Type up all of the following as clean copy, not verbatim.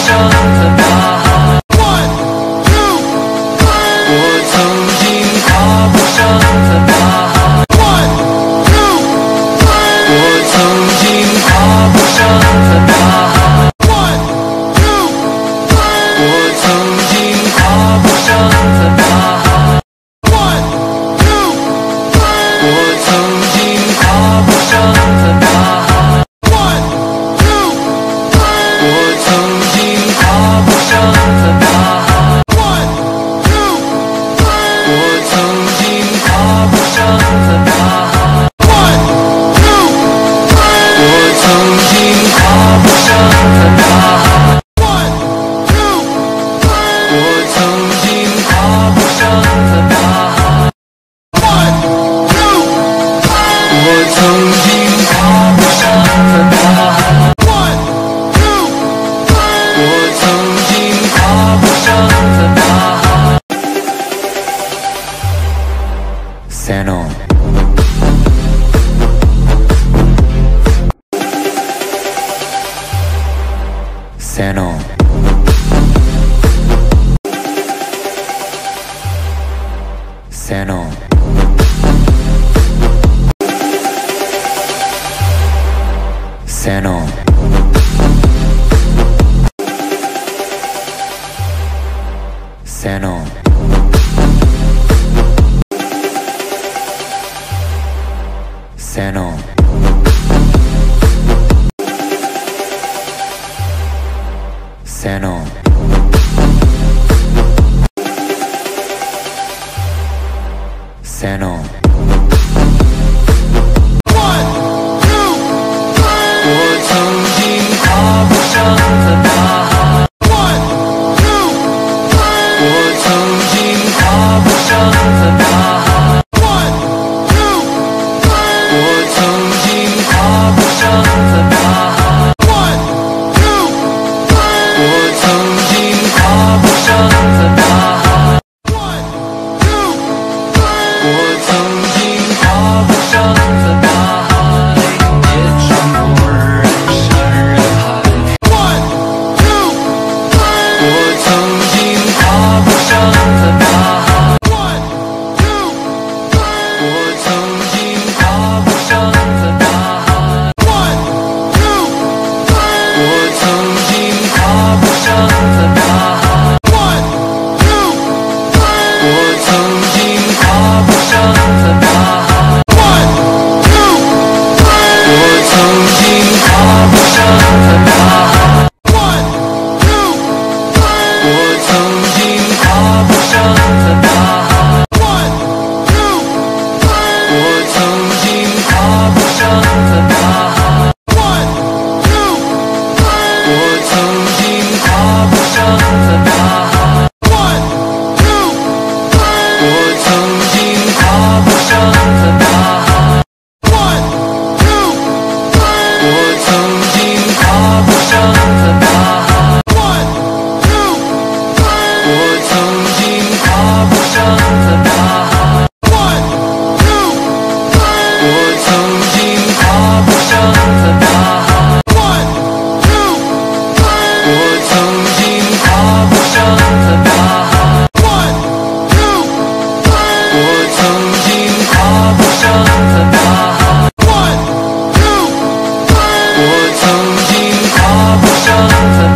上的大海。One, two, three。我曾经爬不上的大海。One, two, three。我曾经爬不上的大海。One, two, three。我曾经爬不上的大海。One, two, three。我曾经爬不上的大海。One, two, three。我曾经爬不上的大海。One, two, three。我曾经爬不上的大海。One, two, three。我曾经爬不上的大海。One, two, three。我曾经爬不上的大海。One, two, three。我曾经爬不上的大海。One, two, three。我曾经爬不上的大海。Seno。Seno。Seno。Seno。Seno。Seno。Seno。Seno。One, two, three。我曾经爬不上的大海。One, two, three。我曾经爬不上的大海。One, two, three。我曾经爬不上的大海。One, two, three。我曾经爬不上的大海。One, two, three。我曾经爬不上的大海，也穿过人山人海。One, two, three。我曾经爬不上的大海。One, two, three。我曾经爬不上的大海。One, two, three。我曾经爬不上的大海。One, two, three。我曾经爬不上的大海。One, two, three。我曾经爬不上的大海。One, two, three。我曾经爬不上的大海。One, two, three。我曾经爬不上的大海。One, two, three。我曾经爬不上的大海。One, two, three。我曾经爬不上的大海。One, two, three。我曾经爬不上的大海。One, two, three。我曾经爬不上的大海。One, two, three。我曾经爬不上的大海。One, two, three。我曾经爬不上的大海。One, two, three。我曾经爬不上的大海。One, two, three。我曾经爬不上的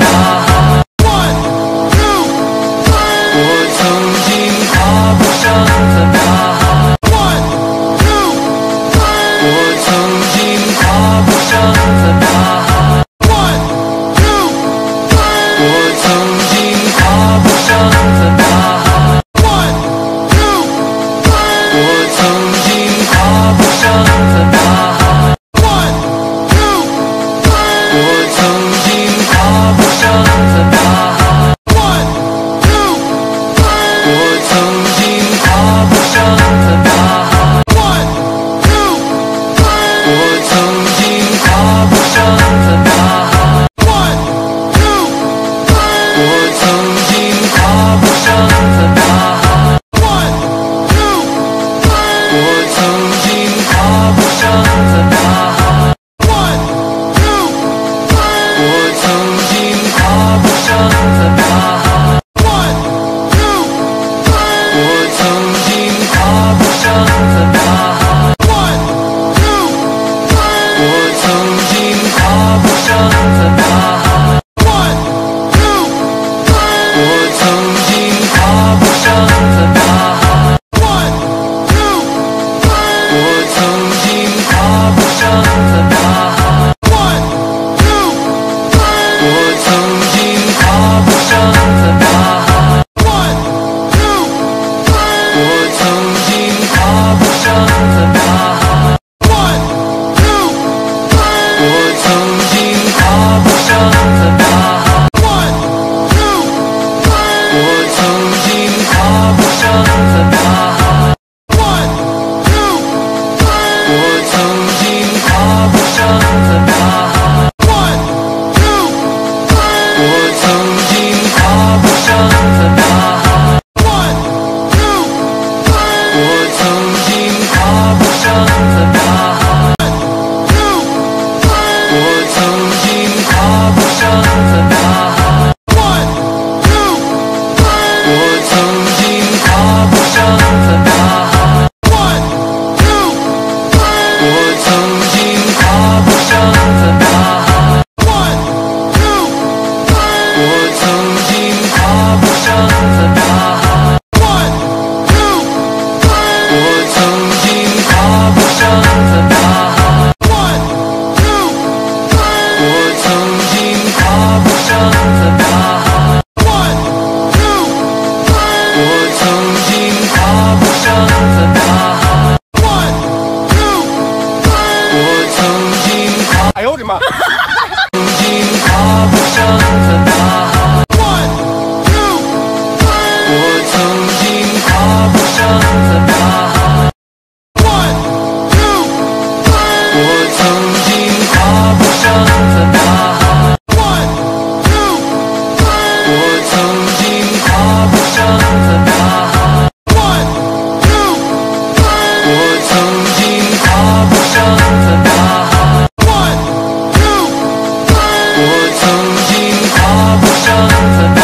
不上的大海。我曾经跨不上的大海。我曾经跨不上的大海。我曾经跨不上的大海。我曾经跨不上的大海。我曾经跨不上的大海。我曾经跨不上的大海。我曾经跨不上的大海。我曾经跨不上的大海。我曾经跨不上的大海。我曾经跨不上的大海。我曾经跨不上的大海。我曾经跨不上的大海。我曾经跨不上的大海。我曾经跨不上的大海。我曾经跨不上的大海。我曾经跨不上的大海。我曾经跨， 哎呦我的妈！ 曾经跨不上的大海。我曾经跨不上的大海。我曾经跨不上的大海。我曾经跨不上的大海。我曾经跨不上的大海。我曾经跨不上的大海。